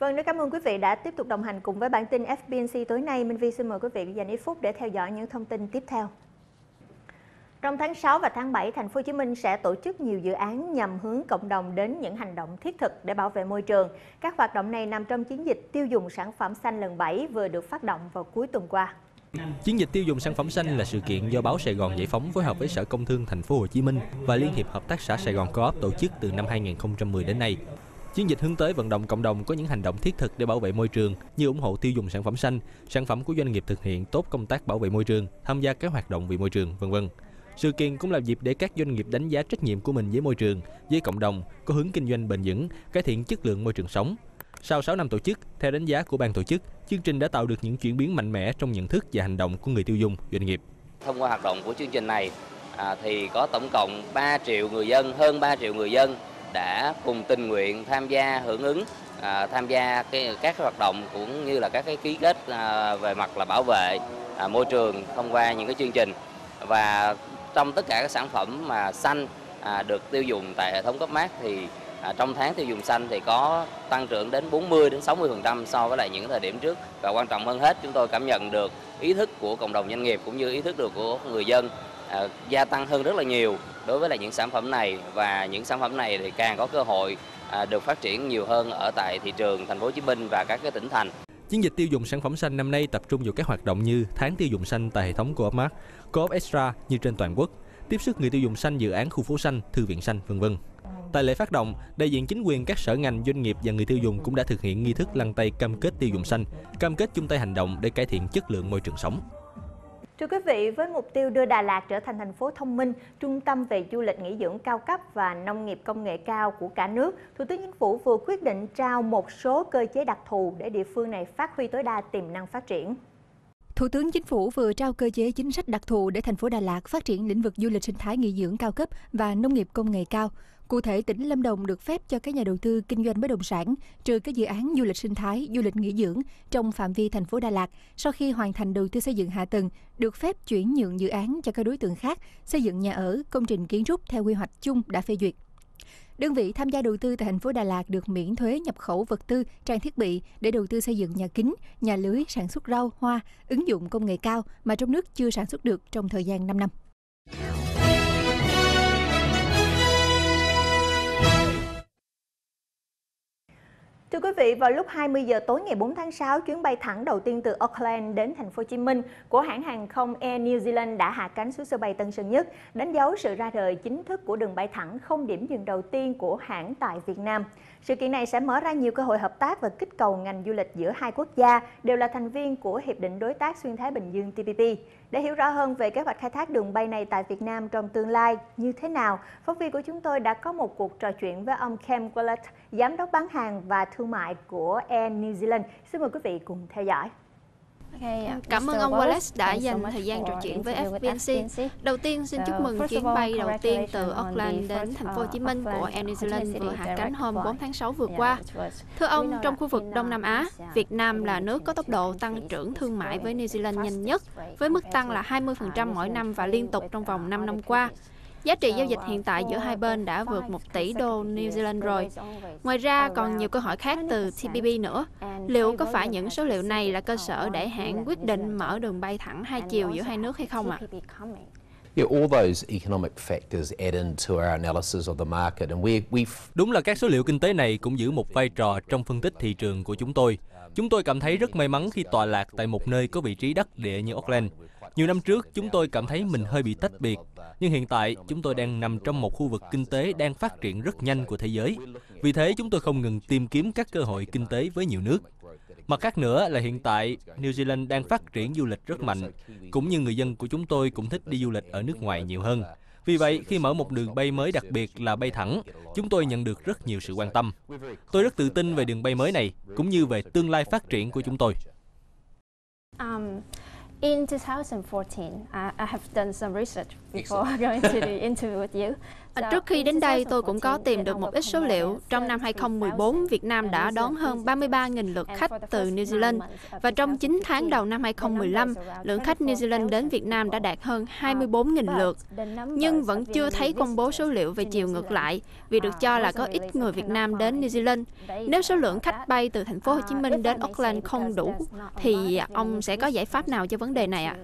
Vâng, rất cảm ơn quý vị đã tiếp tục đồng hành cùng với bản tin FBNC tối nay. Minh Vi xin mời quý vị dành ít phút để theo dõi những thông tin tiếp theo. Trong tháng 6 và tháng 7, Thành phố Hồ Chí Minh sẽ tổ chức nhiều dự án nhằm hướng cộng đồng đến những hành động thiết thực để bảo vệ môi trường. Các hoạt động này nằm trong chiến dịch tiêu dùng sản phẩm xanh lần 7 vừa được phát động vào cuối tuần qua. Chiến dịch tiêu dùng sản phẩm xanh là sự kiện do báo Sài Gòn Giải phóng phối hợp với Sở Công Thương Thành phố Hồ Chí Minh và Liên hiệp Hợp tác xã Sài Gòn Co-op tổ chức từ năm 2010 đến nay. Chiến dịch hướng tới vận động cộng đồng có những hành động thiết thực để bảo vệ môi trường như ủng hộ tiêu dùng sản phẩm xanh, sản phẩm của doanh nghiệp thực hiện tốt công tác bảo vệ môi trường, tham gia các hoạt động vì môi trường, v.v. Sự kiện cũng là dịp để các doanh nghiệp đánh giá trách nhiệm của mình với môi trường, với cộng đồng, có hướng kinh doanh bền vững, cải thiện chất lượng môi trường sống. Sau 6 năm tổ chức, theo đánh giá của ban tổ chức, chương trình đã tạo được những chuyển biến mạnh mẽ trong nhận thức và hành động của người tiêu dùng, doanh nghiệp. Thông qua hoạt động của chương trình này thì có tổng cộng 3 triệu người dân, hơn 3 triệu người dân đã cùng tình nguyện tham gia hưởng ứng, tham gia các hoạt động cũng như là các cái ký kết về mặt là bảo vệ môi trường thông qua những cái chương trình. Và trong tất cả các sản phẩm mà xanh được tiêu dùng tại hệ thống cấp mát thì trong tháng tiêu dùng xanh thì có tăng trưởng đến 40 đến 60% so với lại những thời điểm trước. Và quan trọng hơn hết, chúng tôi cảm nhận được ý thức của cộng đồng doanh nghiệp cũng như ý thức được của người dân gia tăng hơn rất là nhiều đối với lại những sản phẩm này, và những sản phẩm này thì càng có cơ hội được phát triển nhiều hơn ở tại thị trường Thành phố Hồ Chí Minh và các cái tỉnh thành. Chiến dịch tiêu dùng sản phẩm xanh năm nay tập trung vào các hoạt động như tháng tiêu dùng xanh tại hệ thống Co-op Mart, Co-op Extra như trên toàn quốc, tiếp sức người tiêu dùng xanh dự án khu phố xanh, thư viện xanh, v.v. Tại lễ phát động, đại diện chính quyền các sở ngành, doanh nghiệp và người tiêu dùng cũng đã thực hiện nghi thức lăn tay cam kết tiêu dùng xanh, cam kết chung tay hành động để cải thiện chất lượng môi trường sống. Thưa quý vị, với mục tiêu đưa Đà Lạt trở thành thành phố thông minh, trung tâm về du lịch nghỉ dưỡng cao cấp và nông nghiệp công nghệ cao của cả nước, Thủ tướng Chính phủ vừa quyết định trao một số cơ chế đặc thù để địa phương này phát huy tối đa tiềm năng phát triển. Thủ tướng Chính phủ vừa trao cơ chế chính sách đặc thù để thành phố Đà Lạt phát triển lĩnh vực du lịch sinh thái nghỉ dưỡng cao cấp và nông nghiệp công nghệ cao. Cụ thể, tỉnh Lâm Đồng được phép cho các nhà đầu tư kinh doanh bất động sản trừ các dự án du lịch sinh thái, du lịch nghỉ dưỡng trong phạm vi thành phố Đà Lạt sau khi hoàn thành đầu tư xây dựng hạ tầng, được phép chuyển nhượng dự án cho các đối tượng khác xây dựng nhà ở, công trình kiến trúc theo quy hoạch chung đã phê duyệt. Đơn vị tham gia đầu tư tại thành phố Đà Lạt được miễn thuế nhập khẩu vật tư, trang thiết bị để đầu tư xây dựng nhà kính, nhà lưới, sản xuất rau, hoa, ứng dụng công nghệ cao mà trong nước chưa sản xuất được trong thời gian 5 năm. Thưa quý vị, vào lúc 20 giờ tối ngày 4 tháng 6, chuyến bay thẳng đầu tiên từ Auckland đến thành phố Hồ Chí Minh của hãng hàng không Air New Zealand đã hạ cánh xuống sân bay Tân Sơn Nhất, đánh dấu sự ra đời chính thức của đường bay thẳng không điểm dừng đầu tiên của hãng tại Việt Nam. Sự kiện này sẽ mở ra nhiều cơ hội hợp tác và kích cầu ngành du lịch giữa hai quốc gia đều là thành viên của Hiệp định Đối tác Xuyên Thái Bình Dương TPP. Để hiểu rõ hơn về kế hoạch khai thác đường bay này tại Việt Nam trong tương lai như thế nào, phóng viên của chúng tôi đã có một cuộc trò chuyện với ông Cam Willett, Giám đốc bán hàng và thương mại của Air New Zealand. Xin mời quý vị cùng theo dõi. Cảm ơn ông Wallace đã dành thời gian trò chuyện với FBNC. Đầu tiên xin chúc mừng chuyến bay đầu tiên từ Auckland đến thành phố Hồ Chí Minh của Air New Zealand vừa hạ cánh hôm 4 tháng 6 vừa qua. Thưa ông, trong khu vực Đông Nam Á, Việt Nam là nước có tốc độ tăng trưởng thương mại với New Zealand nhanh nhất, với mức tăng là 20% mỗi năm và liên tục trong vòng 5 năm qua. Giá trị giao dịch hiện tại giữa hai bên đã vượt 1 tỷ đô New Zealand rồi. Ngoài ra còn nhiều câu hỏi khác từ TPP nữa. Liệu có phải những số liệu này là cơ sở để hãng quyết định mở đường bay thẳng hai chiều giữa hai nước hay không ạ? Đúng là các số liệu kinh tế này cũng giữ một vai trò trong phân tích thị trường của chúng tôi. Chúng tôi cảm thấy rất may mắn khi tọa lạc tại một nơi có vị trí đắc địa như Auckland. Nhiều năm trước, chúng tôi cảm thấy mình hơi bị tách biệt. Nhưng hiện tại, chúng tôi đang nằm trong một khu vực kinh tế đang phát triển rất nhanh của thế giới. Vì thế, chúng tôi không ngừng tìm kiếm các cơ hội kinh tế với nhiều nước. Mặt khác nữa là hiện tại, New Zealand đang phát triển du lịch rất mạnh, cũng như người dân của chúng tôi cũng thích đi du lịch ở nước ngoài nhiều hơn. Vì vậy, khi mở một đường bay mới đặc biệt là bay thẳng, chúng tôi nhận được rất nhiều sự quan tâm. Tôi rất tự tin về đường bay mới này, cũng như về tương lai phát triển của chúng tôi. In 2014, I have done some research before going to the interview with you. Trước khi đến đây, tôi cũng có tìm được một ít số liệu. Trong năm 2014, Việt Nam đã đón hơn 33.000 lượt khách từ New Zealand. Và trong 9 tháng đầu năm 2015, lượng khách New Zealand đến Việt Nam đã đạt hơn 24.000 lượt. Nhưng vẫn chưa thấy công bố số liệu về chiều ngược lại, vì được cho là có ít người Việt Nam đến New Zealand. Nếu số lượng khách bay từ thành phố Hồ Chí Minh đến Auckland không đủ, thì ông sẽ có giải pháp nào cho vấn đề này ạ?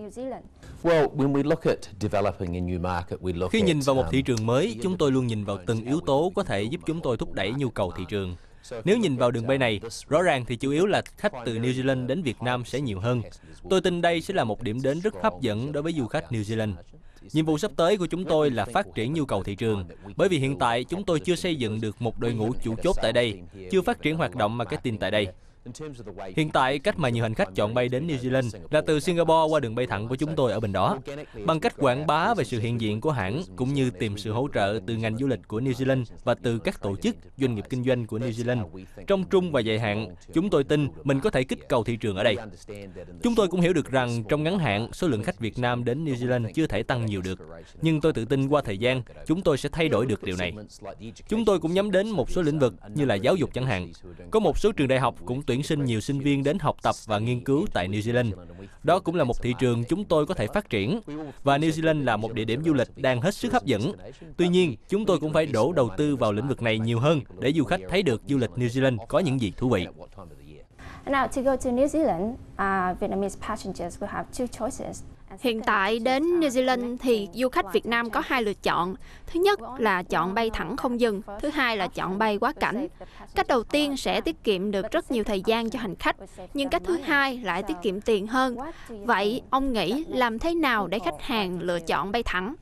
Khi nhìn vào một thị trường mới, chúng tôi luôn nhìn vào từng yếu tố có thể giúp chúng tôi thúc đẩy nhu cầu thị trường. Nếu nhìn vào đường bay này, rõ ràng thì chủ yếu là khách từ New Zealand đến Việt Nam sẽ nhiều hơn. Tôi tin đây sẽ là một điểm đến rất hấp dẫn đối với du khách New Zealand. Nhiệm vụ sắp tới của chúng tôi là phát triển nhu cầu thị trường, bởi vì hiện tại chúng tôi chưa xây dựng được một đội ngũ chủ chốt tại đây, chưa phát triển hoạt động marketing tại đây. Hiện tại, cách mà nhiều hành khách chọn bay đến New Zealand là từ Singapore qua đường bay thẳng của chúng tôi ở bên đó. Bằng cách quảng bá về sự hiện diện của hãng, cũng như tìm sự hỗ trợ từ ngành du lịch của New Zealand và từ các tổ chức, doanh nghiệp kinh doanh của New Zealand. Trong trung và dài hạn, chúng tôi tin mình có thể kích cầu thị trường ở đây. Chúng tôi cũng hiểu được rằng trong ngắn hạn, số lượng khách Việt Nam đến New Zealand chưa thể tăng nhiều được. Nhưng tôi tự tin qua thời gian, chúng tôi sẽ thay đổi được điều này. Chúng tôi cũng nhắm đến một số lĩnh vực như là giáo dục chẳng hạn. Có một số trường đại học cũng tuyển sinh nhiều sinh viên đến học tập và nghiên cứu tại New Zealand. Đó cũng là một thị trường chúng tôi có thể phát triển. Và New Zealand là một địa điểm du lịch đang hết sức hấp dẫn. Tuy nhiên, chúng tôi cũng phải đổ đầu tư vào lĩnh vực này nhiều hơn để du khách thấy được du lịch New Zealand có những gì thú vị. Now, to go to New Zealand, Vietnamese passengers will have two choices. Hiện tại đến New Zealand thì du khách Việt Nam có hai lựa chọn. Thứ nhất là chọn bay thẳng không dừng, thứ hai là chọn bay quá cảnh. Cách đầu tiên sẽ tiết kiệm được rất nhiều thời gian cho hành khách, nhưng cách thứ hai lại tiết kiệm tiền hơn. Vậy ông nghĩ làm thế nào để khách hàng lựa chọn bay thẳng?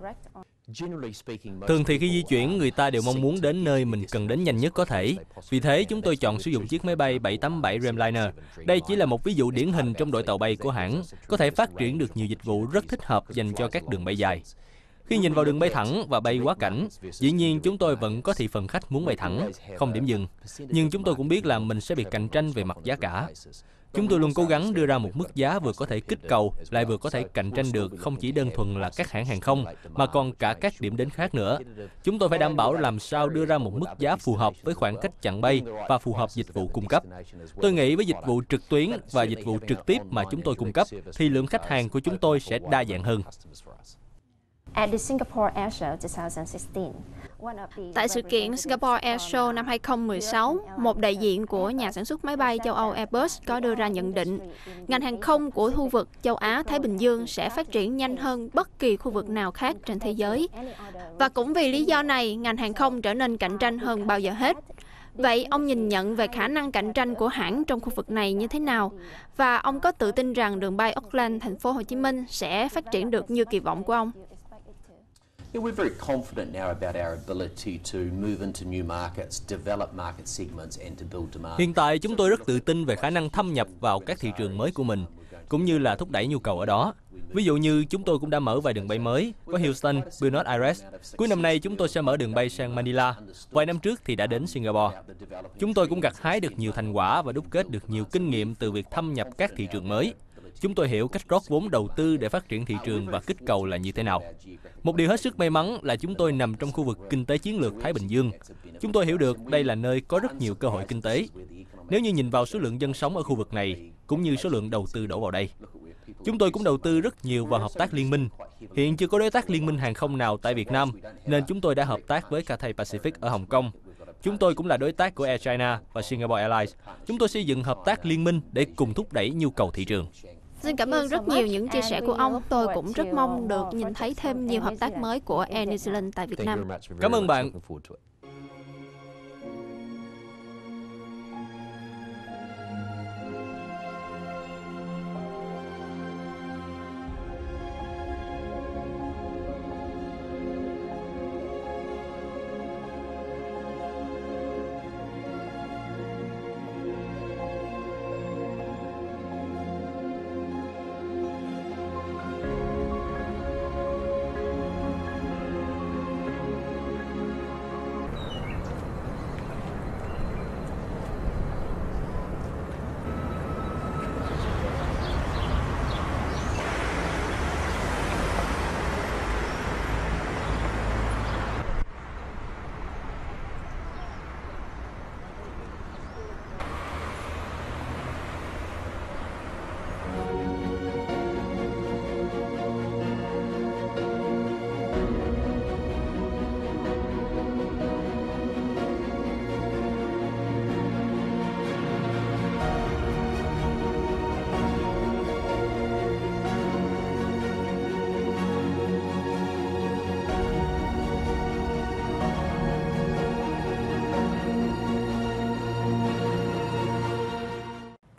Thường thì khi di chuyển, người ta đều mong muốn đến nơi mình cần đến nhanh nhất có thể. Vì thế, chúng tôi chọn sử dụng chiếc máy bay 787 Dreamliner. Đây chỉ là một ví dụ điển hình trong đội tàu bay của hãng, có thể phát triển được nhiều dịch vụ rất thích hợp dành cho các đường bay dài. Khi nhìn vào đường bay thẳng và bay quá cảnh, dĩ nhiên chúng tôi vẫn có thị phần khách muốn bay thẳng, không điểm dừng. Nhưng chúng tôi cũng biết là mình sẽ bị cạnh tranh về mặt giá cả. Chúng tôi luôn cố gắng đưa ra một mức giá vừa có thể kích cầu, lại vừa có thể cạnh tranh được không chỉ đơn thuần là các hãng hàng không, mà còn cả các điểm đến khác nữa. Chúng tôi phải đảm bảo làm sao đưa ra một mức giá phù hợp với khoảng cách chặng bay và phù hợp dịch vụ cung cấp. Tôi nghĩ với dịch vụ trực tuyến và dịch vụ trực tiếp mà chúng tôi cung cấp, thì lượng khách hàng của chúng tôi sẽ đa dạng hơn. At the Singapore Air Show 2016, tại sự kiện Singapore Air Show năm 2016, một đại diện của nhà sản xuất máy bay châu Âu Airbus có đưa ra nhận định ngành hàng không của khu vực châu Á-Thái Bình Dương sẽ phát triển nhanh hơn bất kỳ khu vực nào khác trên thế giới. Và cũng vì lý do này, ngành hàng không trở nên cạnh tranh hơn bao giờ hết. Vậy ông nhìn nhận về khả năng cạnh tranh của hãng trong khu vực này như thế nào? Và ông có tự tin rằng đường bay Auckland, thành phố Hồ Chí Minh sẽ phát triển được như kỳ vọng của ông? We're very confident now about our ability to move into new markets, develop market segments and to build demand. Hiện tại chúng tôi rất tự tin về khả năng thâm nhập vào các thị trường mới của mình, cũng như là thúc đẩy nhu cầu ở đó. Ví dụ như chúng tôi cũng đã mở vài đường bay mới, có Houston, Buenos Aires. Cuối năm nay chúng tôi sẽ mở đường bay sang Manila. Vài năm trước thì đã đến Singapore. Chúng tôi cũng gặt hái được nhiều thành quả và đúc kết được nhiều kinh nghiệm từ việc thâm nhập các thị trường mới. Chúng tôi hiểu cách rót vốn đầu tư để phát triển thị trường và kích cầu là như thế nào. Một điều hết sức may mắn là chúng tôi nằm trong khu vực kinh tế chiến lược Thái Bình Dương. Chúng tôi hiểu được đây là nơi có rất nhiều cơ hội kinh tế. Nếu như nhìn vào số lượng dân sống ở khu vực này, cũng như số lượng đầu tư đổ vào đây. Chúng tôi cũng đầu tư rất nhiều vào hợp tác liên minh. Hiện chưa có đối tác liên minh hàng không nào tại Việt Nam, nên chúng tôi đã hợp tác với Cathay Pacific ở Hồng Kông. Chúng tôi cũng là đối tác của Air China và Singapore Airlines. Chúng tôi xây dựng hợp tác liên minh để cùng thúc đẩy nhu cầu thị trường. Xin cảm ơn rất nhiều những chia sẻ của ông. Tôi cũng rất mong được nhìn thấy thêm nhiều hợp tác mới của Air New Zealand tại Việt Nam. Cảm ơn bạn.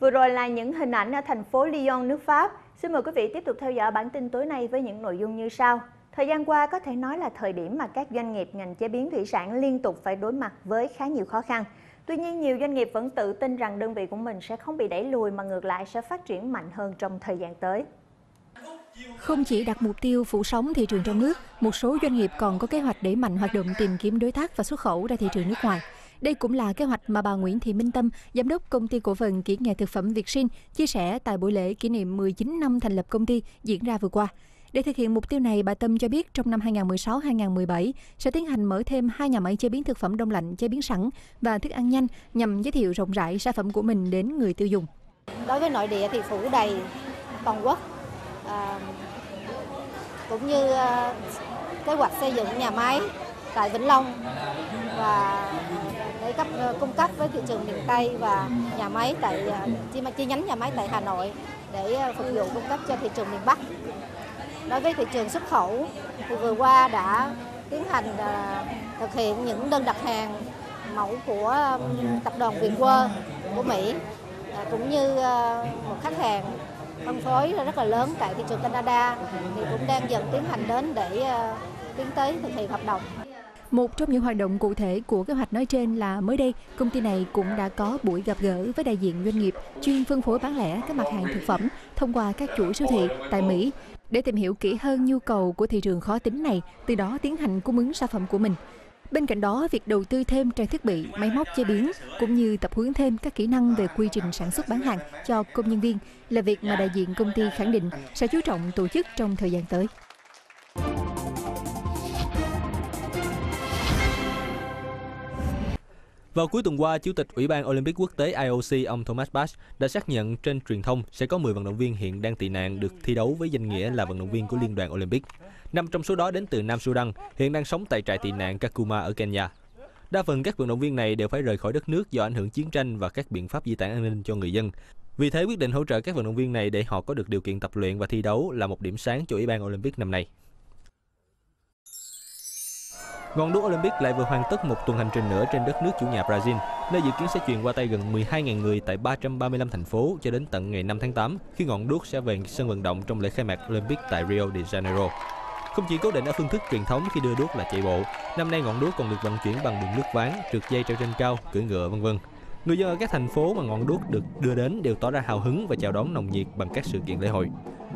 Vừa rồi là những hình ảnh ở thành phố Lyon, nước Pháp. Xin mời quý vị tiếp tục theo dõi bản tin tối nay với những nội dung như sau. Thời gian qua có thể nói là thời điểm mà các doanh nghiệp ngành chế biến thủy sản liên tục phải đối mặt với khá nhiều khó khăn. Tuy nhiên, nhiều doanh nghiệp vẫn tự tin rằng đơn vị của mình sẽ không bị đẩy lùi mà ngược lại sẽ phát triển mạnh hơn trong thời gian tới. Không chỉ đặt mục tiêu phủ sóng thị trường trong nước, một số doanh nghiệp còn có kế hoạch đẩy mạnh hoạt động tìm kiếm đối tác và xuất khẩu ra thị trường nước ngoài. Đây cũng là kế hoạch mà bà Nguyễn Thị Minh Tâm, giám đốc công ty cổ phần kỹ nghệ thực phẩm Việt Sinh, chia sẻ tại buổi lễ kỷ niệm 19 năm thành lập công ty diễn ra vừa qua. Để thực hiện mục tiêu này, bà Tâm cho biết trong năm 2016-2017 sẽ tiến hành mở thêm 2 nhà máy chế biến thực phẩm đông lạnh, chế biến sẵn và thức ăn nhanh nhằm giới thiệu rộng rãi sản phẩm của mình đến người tiêu dùng. Đối với nội địa thì phủ đầy toàn quốc, cũng như kế hoạch xây dựng nhà máy tại Vĩnh Long và để cung cấp với thị trường miền Tây và nhà máy tại chi nhánh nhà máy tại Hà Nội để phục vụ cung cấp cho thị trường miền Bắc. Đối với thị trường xuất khẩu thì vừa qua đã tiến hành thực hiện những đơn đặt hàng mẫu của tập đoàn Vietworld của Mỹ, cũng như một khách hàng phân phối rất là lớn tại thị trường Canada thì cũng đang dần tiến hành đến để tiến tới thực hiện hợp đồng. Một trong những hoạt động cụ thể của kế hoạch nói trên là mới đây, công ty này cũng đã có buổi gặp gỡ với đại diện doanh nghiệp chuyên phân phối bán lẻ các mặt hàng thực phẩm thông qua các chuỗi siêu thị tại Mỹ để tìm hiểu kỹ hơn nhu cầu của thị trường khó tính này, từ đó tiến hành cung ứng sản phẩm của mình. Bên cạnh đó, việc đầu tư thêm trang thiết bị, máy móc chế biến cũng như tập huấn thêm các kỹ năng về quy trình sản xuất bán hàng cho công nhân viên là việc mà đại diện công ty khẳng định sẽ chú trọng tổ chức trong thời gian tới. Vào cuối tuần qua, Chủ tịch Ủy ban Olympic Quốc tế IOC ông Thomas Bach đã xác nhận trên truyền thông sẽ có 10 vận động viên hiện đang tị nạn được thi đấu với danh nghĩa là vận động viên của Liên đoàn Olympic. 5 trong số đó đến từ Nam Sudan, hiện đang sống tại trại tị nạn Kakuma ở Kenya. Đa phần các vận động viên này đều phải rời khỏi đất nước do ảnh hưởng chiến tranh và các biện pháp di tản an ninh cho người dân. Vì thế, quyết định hỗ trợ các vận động viên này để họ có được điều kiện tập luyện và thi đấu là một điểm sáng cho Ủy ban Olympic năm nay. Ngọn đuốc Olympic lại vừa hoàn tất một tuần hành trình nữa trên đất nước chủ nhà Brazil, nơi dự kiến sẽ truyền qua tay gần 12.000 người tại 335 thành phố cho đến tận ngày 5 tháng 8, khi ngọn đuốc sẽ về sân vận động trong lễ khai mạc Olympic tại Rio de Janeiro. Không chỉ cố định ở phương thức truyền thống khi đưa đuốc là chạy bộ, năm nay ngọn đuốc còn được vận chuyển bằng đường lướt ván, trượt dây treo trên cao, cưỡi ngựa v.v. Người dân ở các thành phố mà ngọn đuốc được đưa đến đều tỏ ra hào hứng và chào đón nồng nhiệt bằng các sự kiện lễ hội.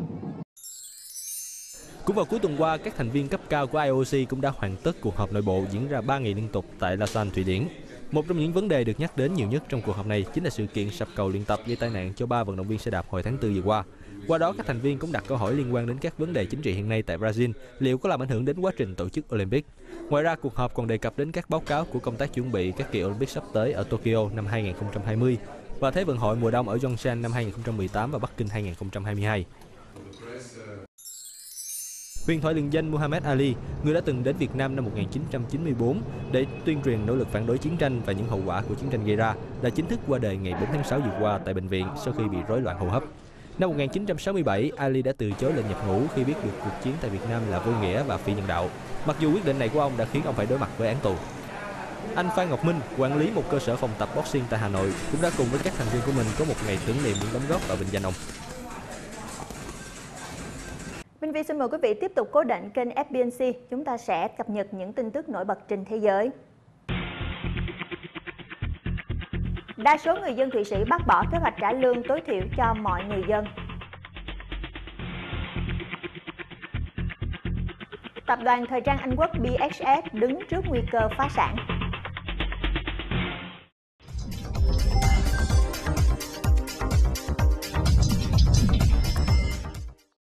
Cũng vào cuối tuần qua, các thành viên cấp cao của IOC cũng đã hoàn tất cuộc họp nội bộ diễn ra 3 ngày liên tục tại Lausanne, Thụy Điển. Một trong những vấn đề được nhắc đến nhiều nhất trong cuộc họp này chính là sự kiện sập cầu luyện tập gây tai nạn cho 3 vận động viên xe đạp hồi tháng 4 vừa qua. Qua đó, các thành viên cũng đặt câu hỏi liên quan đến các vấn đề chính trị hiện nay tại Brazil, liệu có làm ảnh hưởng đến quá trình tổ chức Olympic. Ngoài ra, cuộc họp còn đề cập đến các báo cáo của công tác chuẩn bị các kỳ Olympic sắp tới ở Tokyo năm 2020 và Thế vận hội mùa đông ở Yongsan năm 2018 và Bắc Kinh 2022. Huyền thoại lừng danh Muhammad Ali, người đã từng đến Việt Nam năm 1994 để tuyên truyền nỗ lực phản đối chiến tranh và những hậu quả của chiến tranh gây ra, đã chính thức qua đời ngày 4 tháng 6 vừa qua tại bệnh viện sau khi bị rối loạn hô hấp. Năm 1967, Ali đã từ chối lệnh nhập ngũ khi biết được cuộc chiến tại Việt Nam là vô nghĩa và phi nhân đạo. Mặc dù quyết định này của ông đã khiến ông phải đối mặt với án tù. Anh Phan Ngọc Minh, quản lý một cơ sở phòng tập boxing tại Hà Nội, cũng đã cùng với các thành viên của mình có một ngày tưởng niệm những đóng góp và vinh danh ông. Minh Vi xin mời quý vị tiếp tục cố định kênh FBNC. Chúng ta sẽ cập nhật những tin tức nổi bật trên thế giới. Đa số người dân Thụy Sĩ bác bỏ kế hoạch trả lương tối thiểu cho mọi người dân. Tập đoàn thời trang Anh Quốc BHS đứng trước nguy cơ phá sản.